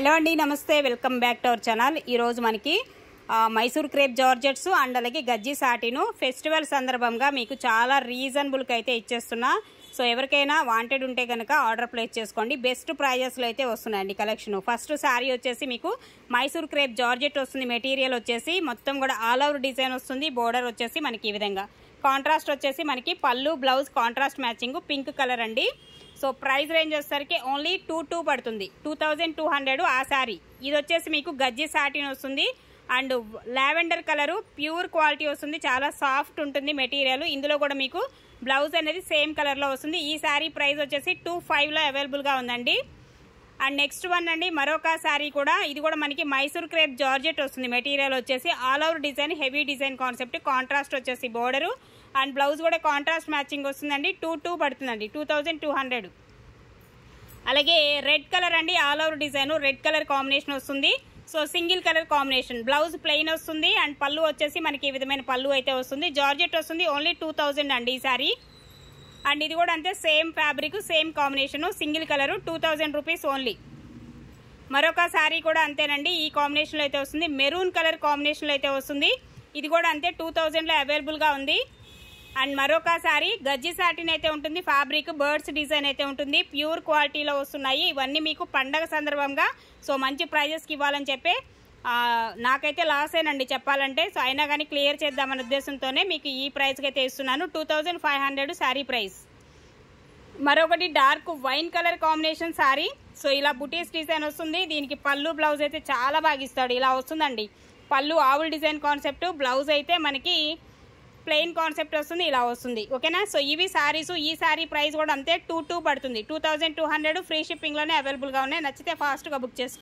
Hello అండి, నమస్తే. Welcome back to our channel. ఈరోజు మనకి మైసూర్ క్రేప్ జార్జెట్స్ అండ్ అలాగే గజ్జి సాటిను ఫెస్టివల్ సందర్భంగా మీకు చాలా రీజనబుల్కి అయితే ఇచ్చేస్తున్నా. సో ఎవరికైనా వాంటెడ్ ఉంటే కనుక ఆర్డర్ ప్లేస్ చేసుకోండి. బెస్ట్ ప్రైజెస్లో అయితే వస్తున్నాయండి కలెక్షన్. ఫస్ట్ శారీ వచ్చేసి మీకు మైసూర్ క్రేప్ జార్జెట్ వస్తుంది. మెటీరియల్ వచ్చేసి మొత్తం కూడా ఆల్ ఓవర్ డిజైన్ వస్తుంది. బోర్డర్ వచ్చేసి మనకి ఈ విధంగా కాంట్రాస్ట్ వచ్చేసి మనకి పళ్ళు blouse contrast matching pink colour అండి. సో ప్రైస్ రేంజ్ వచ్చేసరికి ఓన్లీ 22 పడుతుంది, 2200 ఆ శారీ. ఇది వచ్చేసి మీకు గజ్జి సాటిన్ వస్తుంది and lavender colour pure quality వస్తుంది. చాలా సాఫ్ట్ ఉంటుంది మెటీరియల్. ఇందులో కూడా మీకు బ్లౌజ్ అనేది సేమ్ కలర్లో వస్తుంది. ఈ శారీ ప్రైస్ వచ్చేసి 25లో అవైలబుల్గా ఉందండి. అండ్ నెక్స్ట్ వన్ అండి, మరొక శారీ కూడా, ఇది కూడా మనకి మైసూర్ క్రేప్ జార్జెట్ వస్తుంది. మెటీరియల్ వచ్చేసి all over design heavy design concept. Contrast వచ్చేసి బోర్డరు అండ్ బ్లౌజ్ కూడా కాంట్రాస్ట్ మ్యాచింగ్ వస్తుందండి. 22 పడుతుందండి, 2200. అలాగే రెడ్ కలర్ అండి, all over design red colour combination వస్తుంది. So single colour combination, blouse plain వస్తుంది అండ్ పళ్ళు వచ్చేసి మనకి ఈ విధమైన పళ్ళు అయితే వస్తుంది. జార్జెట్ వస్తుంది. ఓన్లీ 2000 అండి ఈ శారీ. అండ్ ఇది కూడా అంతే, same fabric same combination single colour, 2000 rupees only. మరొక శారీ కూడా అంతేనండి, ఈ కాంబినేషన్లో అయితే వస్తుంది. మెరూన్ కలర్ కాంబినేషన్లో అయితే వస్తుంది. ఇది కూడా అంతే 2000లో అవైలబుల్గా ఉంది. అండ్ మరొక శారీ గజ్జి సాటిన్ అయితే ఉంటుంది. ఫ్యాబ్రిక్ బర్డ్స్ డిజైన్ అయితే ఉంటుంది. ప్యూర్ క్వాలిటీలో వస్తున్నాయి. ఇవన్నీ మీకు పండగ సందర్భంగా సో మంచి ప్రైజెస్కి ఇవ్వాలని చెప్పి నాకైతే లాస్ ఏనండి చెప్పాలంటే. సో అయినా కానీ క్లియర్ చేద్దామనే ఉద్దేశంతోనే మీకు ఈ ప్రైస్కి అయితే ఇస్తున్నాను. 2500 శారీ ప్రైస్. మరొకటి dark wine colour combination sari. So ఇలా బుటీస్ డిజైన్ వస్తుంది. దీనికి పళ్ళు బ్లౌజ్ అయితే చాలా బాగా ఇస్తాడు. ఇలా వస్తుందండి పళ్ళు ఆవుల్ డిజైన్ కాన్సెప్ట్, బ్లౌజ్ అయితే మనకి ప్లెయిన్ కాన్సెప్ట్ వస్తుంది. ఇలా వస్తుంది. ఓకేనా. సో ఇవి శారీస్. ఈ శారీ ప్రైస్ కూడా అంతే 22 పడుతుంది, 2200. ఫ్రీ షిప్పింగ్లోనే అవైలబుల్గా ఉన్నాయి. నచ్చితే ఫాస్ట్గా బుక్ చేసుకోండి.